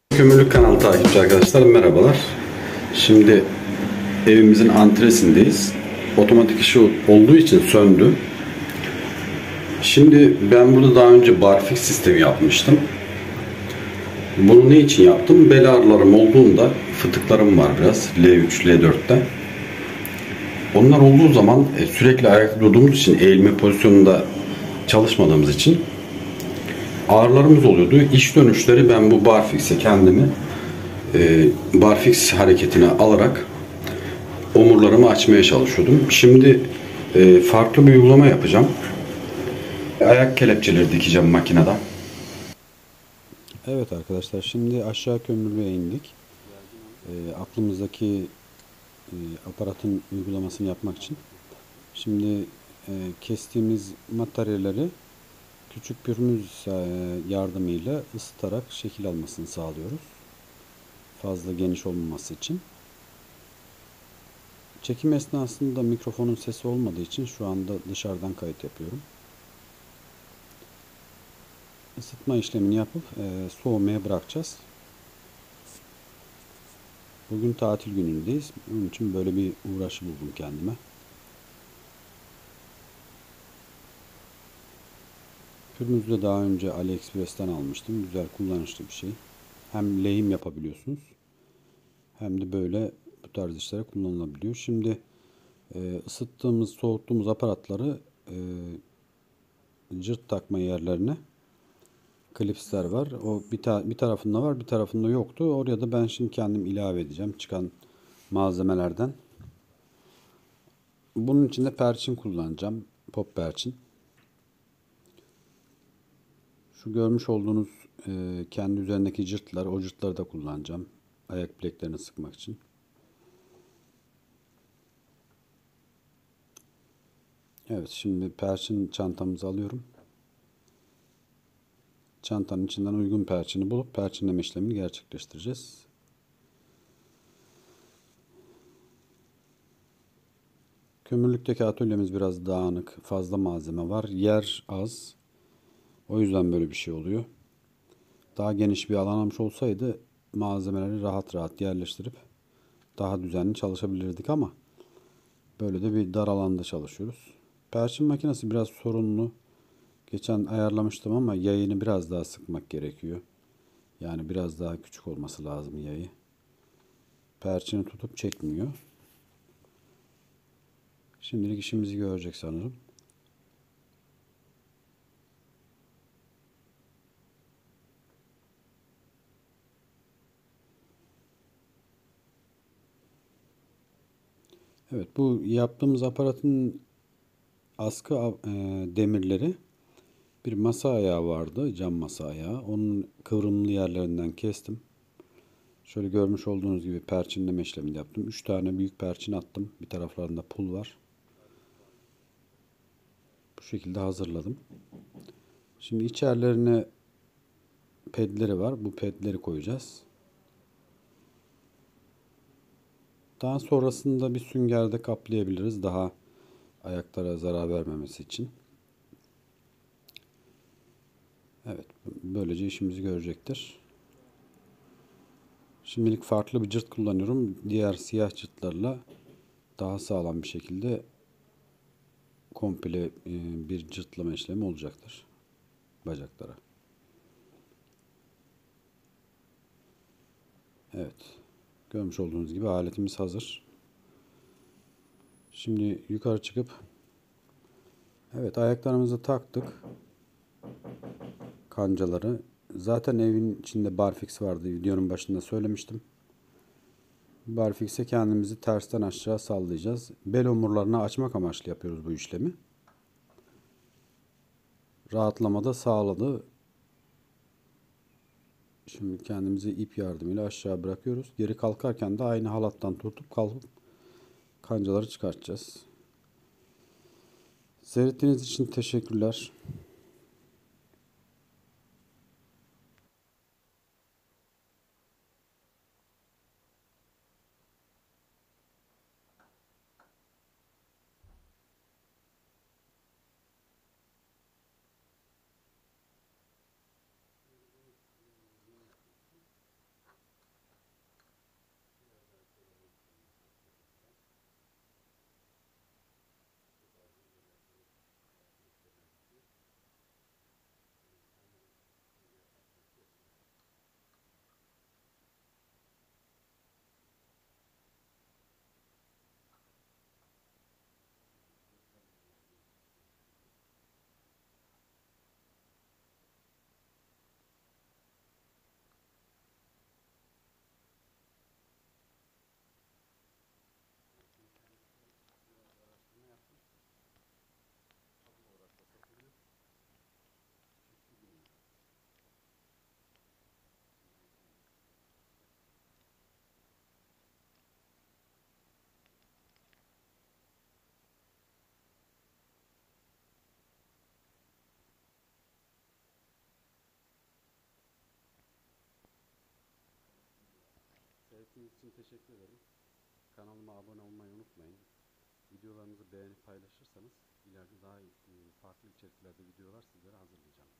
Kömürlük kanalı takipçi arkadaşlar merhabalar. Şimdi evimizin antresindeyiz. Otomatik ışığı olduğu için söndü. Şimdi ben burada daha önce barfix sistemi yapmıştım. Bunu ne için yaptım? Bel ağrılarım olduğunda fıtıklarım var biraz L3, L4'te. Onlar olduğu zaman sürekli ayakta durduğumuz için eğilme pozisyonunda çalışmadığımız için ağrılarımız oluyordu. İş dönüşleri ben bu barfix'e kendimi barfix hareketine alarak omurlarımı açmaya çalışıyordum. Şimdi farklı bir uygulama yapacağım. Ayak kelepçeleri dikeceğim makinede. Evet arkadaşlar, şimdi aşağı kömürlüğe indik. Aklımızdaki aparatın uygulamasını yapmak için. Şimdi kestiğimiz materyalleri küçük pürmüz yardımıyla ısıtarak şekil almasını sağlıyoruz. Fazla geniş olmaması için. Çekim esnasında mikrofonun sesi olmadığı için şu anda dışarıdan kayıt yapıyorum. Isıtma işlemini yapıp soğumaya bırakacağız. Bugün tatil günündeyiz. Onun için böyle bir uğraşı buldum kendime. Pürmüzü de daha önce AliExpress'ten almıştım. Güzel, kullanışlı bir şey. Hem lehim yapabiliyorsunuz, hem de böyle bu tarz işlere kullanılabiliyor. Şimdi ısıttığımız, soğuttuğumuz aparatları cırt takma yerlerine klipsler var. O bir tarafında var, bir tarafında yoktu. Oraya da ben şimdi kendim ilave edeceğim çıkan malzemelerden. Bunun için de perçin kullanacağım. Pop perçin. Şu görmüş olduğunuz kendi üzerindeki cırtlar, o cırtları da kullanacağım. Ayak bileklerini sıkmak için. Evet, şimdi perçin çantamızı alıyorum. Çantanın içinden uygun perçini bulup perçinleme işlemini gerçekleştireceğiz. Kömürlükteki atölyemiz biraz dağınık, fazla malzeme var. Yer az. O yüzden böyle bir şey oluyor. Daha geniş bir alan almış olsaydı malzemeleri rahat rahat yerleştirip daha düzenli çalışabilirdik ama böyle de bir dar alanda çalışıyoruz. Perçin makinesi biraz sorunlu. Geçen ayarlamıştım ama yayını biraz daha sıkmak gerekiyor. Yani biraz daha küçük olması lazım yayı. Perçini tutup çekmiyor. Şimdilik işimizi görecek sanırım. Evet, bu yaptığımız aparatın askı demirleri, bir masa ayağı vardı, cam masa ayağı. Onun kıvrımlı yerlerinden kestim. Şöyle görmüş olduğunuz gibi perçinleme işlemini yaptım. 3 tane büyük perçin attım. Bir taraflarında pul var. Bu şekilde hazırladım. Şimdi içerilerine pedleri var. Bu pedleri koyacağız. Daha sonrasında bir süngerde kaplayabiliriz. Daha ayaklara zarar vermemesi için. Evet, böylece işimizi görecektir. Şimdilik farklı bir cırt kullanıyorum. Diğer siyah cırtlarla daha sağlam bir şekilde komple bir cırtlama işlemi olacaktır bacaklara. Evet, görmüş olduğunuz gibi aletimiz hazır. Şimdi yukarı çıkıp, evet, ayaklarımızı taktık, kancaları. Zaten evin içinde barfix vardı, videonun başında söylemiştim. Barfix'e kendimizi tersten aşağı sallayacağız. Bel omurlarını açmak amaçlı yapıyoruz bu işlemi. Rahatlamada sağladı. Şimdi kendimizi ip yardımıyla aşağı bırakıyoruz. Geri kalkarken de aynı halattan tutup kalkıp kancaları çıkartacağız. Seyrettiğiniz için teşekkürler. ettiğiniz için teşekkür ederim. Kanalıma abone olmayı unutmayın. Videolarımızı beğenip paylaşırsanız ileride daha farklı içeriklerde videolar sizlere hazırlayacağım.